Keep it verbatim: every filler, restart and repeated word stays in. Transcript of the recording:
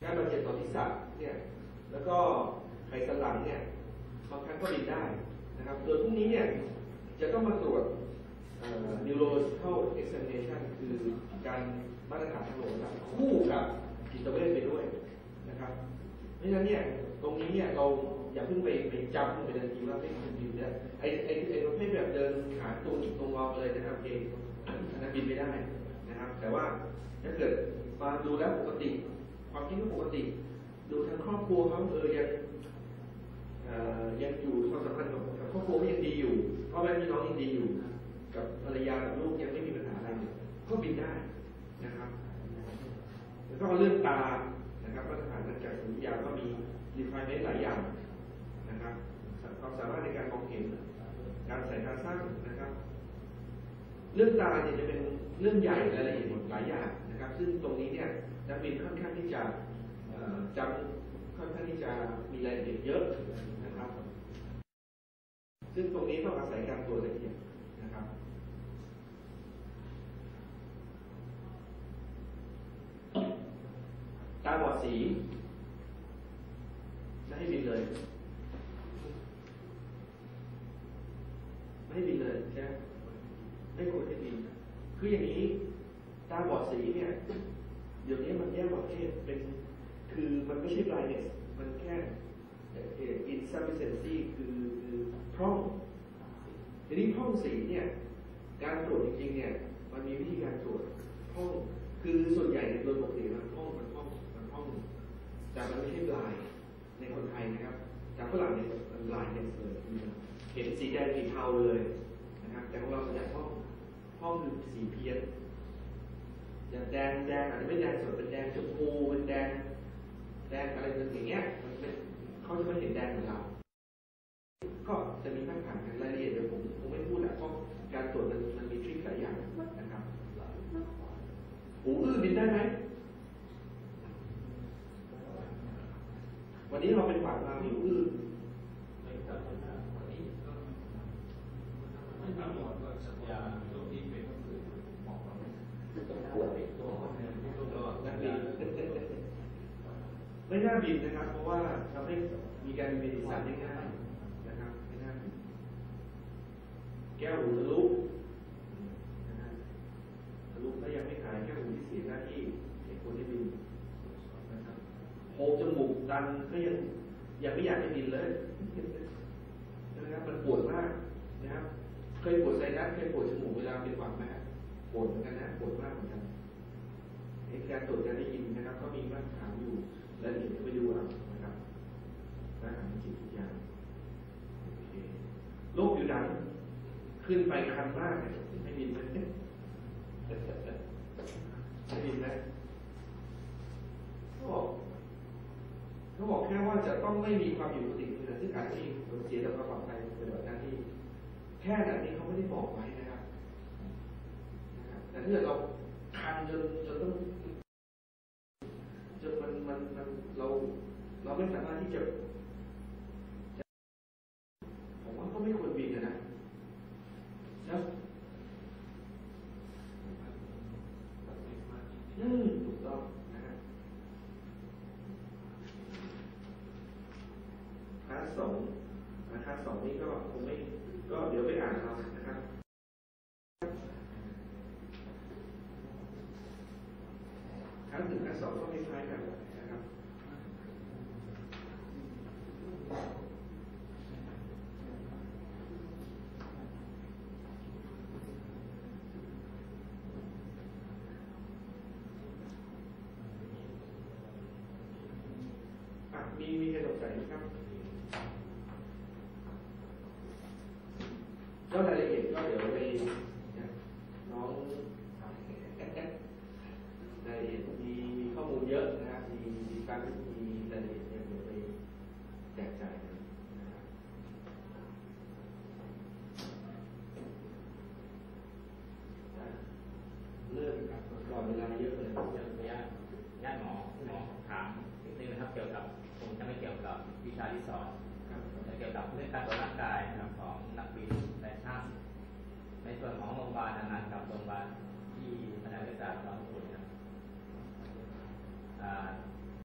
การบาดเจ็บต่อศีรษะเนี่ยแล้วก็ไขสันหลังเนี่ยบางครั้งก็บินได้นะครับโดยพวกนี้เนี่ยจะต้องมาตรวจ neurological examination คือการมาตรฐานทางโลกคู่กับจิตเวชไปด้วยนะครับเพราะฉะนั้นเนี่ยตรงนี้เนี่ยเราอย่าเพิ่งไปไปจำไปทันทีว่าเป็นคนบินเนี่ยไอ้ไอ้ไอ้ประเภทแบบเดินขาตัวอีกตรงงอเลยนะครับเองอันนั้นบินไม่ได้นะครับแต่ว่าถ้าเกิดมาดูแล้วปกติความคิดก็ปกติดูทางครอบครัวเขาเออยังยังอยู่ความสัมพันธ์กับครอบครัวก็ยังดีอยู่พ่อแม่พี่น้องยังดีอยู่กับภรรยากับลูกยังไม่มีปัญหาอะไรก็บินได้นะครับแล้วก็เรื่องตานะครับมาตรฐานทางการวิทยาก็มี requirement หลายอย่างนะครับความสามารถในการมองเห็นการใส่ตาสั้นนะครับเรื่องตาเนี่ยจะเป็นเรื่องใหญ่รายละเอียดหลายอย่างนะครับซึ่งตรงนี้เนี่ยนักบินค่อนข้างที่จะจำค่อนข้างที่จะมีรายละเอียดเยอะนะครับซึ่งตรงนี้ต้องอาศัยการตรวจละเอียดนะครับตาบอดสีไม่ให้บินเลยไม่ให้บินเลยใช่ไหมไม่ควรให้บินคืออย่างนี้ตาบอดสีเนี่ยเดี๋ยวนี้มันแยกประเภทเป็นคือมันไม่ใช่ blindness มันแค่ insufficiency คือคือพร่องทีนี้พร่องสีเนี่ยการตรวจจริงๆเนี่ยมันมีวิธีการตรวจพร่องคือส่วนใหญ่ในโดยปกติมันพร่องมันพร่องมันพร่องแต่มันไม่ใช่ blind ในคนไทยนะครับแต่ฝรั่งเนี่ยมัน blindness เลยเห็นสีแดงสีเทาเลยนะครับแต่ของเราส่วนใหญ่พร่องพร่องคือสีเพี้ยนอย่างแดงแดงอาจจะไม่แดงสดเป็นแดงชมพูเป็นแดงแดงอะไรอย่างเงี้ยมันเขาจะไม่เห็นแดงเหมือนเราก็จะมีขั้นผ่านรายละเอียดเดี๋ยวผมคงไม่พูดแหละเพราะการตรวจมันมันมีทริคหลายอย่างนะครับหูอื้อบินได้ไหมวันนี้เราเป็นหวัดมาหูอื้อไม่ครับวันนี้ก็ไม่ทำหมดก็สัญญาช่วงที่เป็นก็คือหมอกเราต้องปวดตัวคนเนี่ยตัวนักบินไม่น่าบินนะครับเพราะว่าทำให้มีการบินสารได้ง่ายนะครับไม่น่าบินแก้วหูทะลุทะลุก็ยังไม่หายแก้วหูที่เสียหน้าที่เหตุผลที่บินนะครับโพรงจมูกดันก็ยังยังไม่อยากให้บินเลยนะครับมันปวดมากนะครับเคยปวดไซนัสเคยปวดจมูกเวลาเป็นหวัดไหมปวดเหมือนกันนะปวดมากเหมือนกันในการตรวจการได้ยินนะครับก็มีมาตรฐานอยู่และเดี๋ยวไปดูเอานะครับมาตรฐานจิตวิทยาโรคผิวหนังขึ้นไปคันมากเนี่ยไม่บินไหมไม่บินไหมเขาบอกเขาบอกแค่ว่าจะต้องไม่มีความผิดปกติเลยซึ่งอาจจะมีผลเสียต่อความปลอดภัยในปฏิบัติหน้าที่แค่นั้นนี้เขาไม่ได้บอกไว้นะครับแต่ถ้าเกิดเราคันจนจนต้องจนมันมันมันเราเราไม่สามารถที่จะผมว่าก็ไม่ควรบินนะนะอืมถูกต้องนะฮะคลาสสองนะคลาสสองนี้ก็คงไม่ก็เดี๋ยวไปอ่านเอานะครับคลาสหนึ่งคลาสสองก็คล้ายๆกันนะครับมีมีใครสงสัยไหมครับแล้วรายละเอียดก็เดี๋ยวไปน้องรายละเอียดมีมีข้อมูลเยอะนะครับมีมีการมีรายละเอียดเดี๋ยวไปแจกจ่ายนะครับเริ่มครับก่อนเวลาเยอะเลยเยอะระยะญาติหมอหมอถามนิดนึงนะครับเกี่ยวกับคงจะไม่เกี่ยวกับวิชาที่สอนแต่เกี่ยวกับเรื่องการตรวจร่างกายนะครับของนักบินและช่างในส่วนของโรงพยาบาลนั้นกับโรงพยาบาลที่คณะวิทยาศาสตร์เราพูดนะครับ